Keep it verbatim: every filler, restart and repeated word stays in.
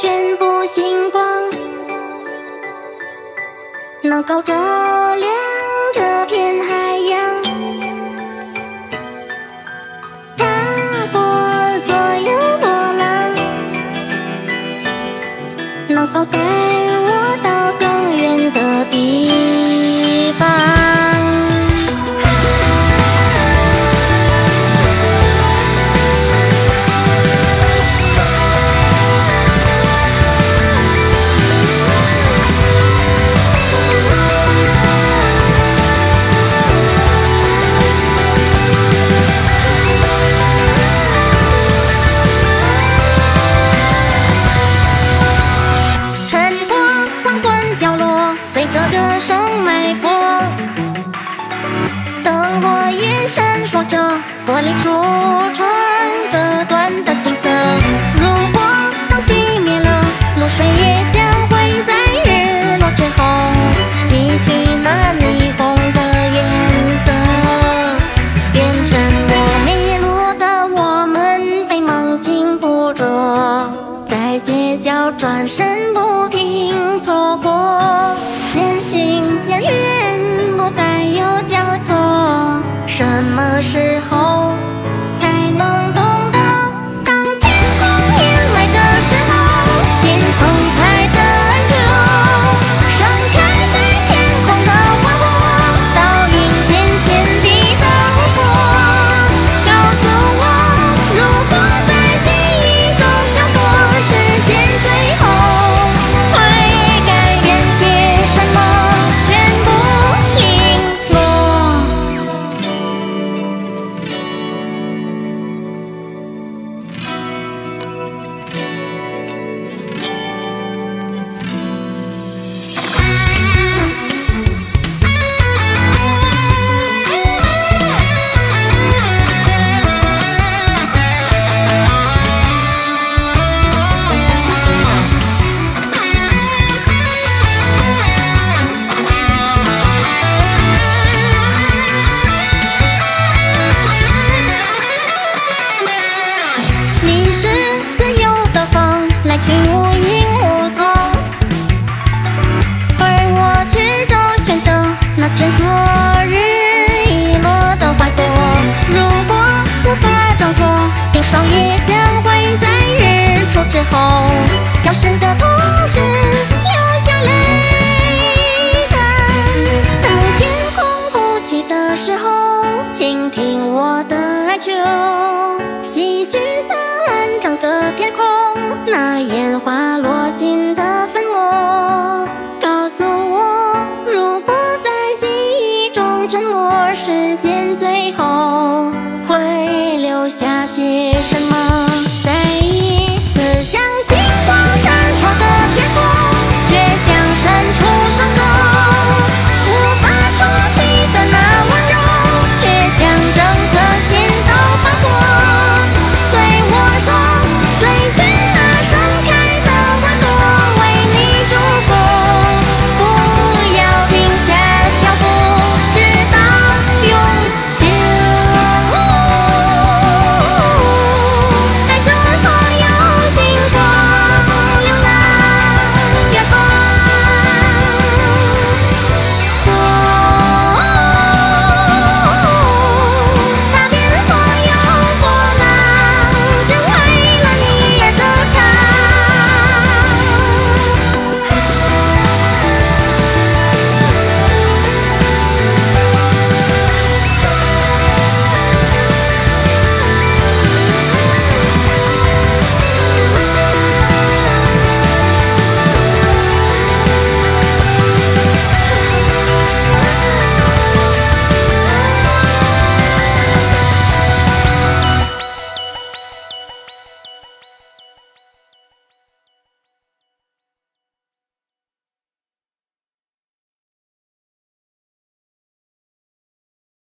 全部星光，能够照亮这片海洋，踏过所有波浪，能否带我到更远的地方？随着歌声脉搏，灯火也闪烁着，玻璃橱窗隔断的景色。如果灯熄灭了，露水也将会在日落之后洗去那霓虹的颜色，变沉默迷路的我们被梦境捕捉，在街角转身不停错过。渐行渐远，不再有交错。什么时候才能懂得？当天空掩埋的时候，先澎湃的哀求，盛开在天空的花火，倒映天旋地的湖泊。告诉我，如果在记忆中漂泊，时间最后会改变些什么？全部零落。你是自由的风，来去无影无踪，而我却周旋着那只昨日遗落的花朵。如果无法挣脱，冰霜也将会在日出之后消失的同时留下泪痕。当天空哭泣的时候，倾听我的哀求，洗去洒满整个天空那烟花落尽的粉末。告诉我，如果在记忆中沉默，时间最后会留下些什么？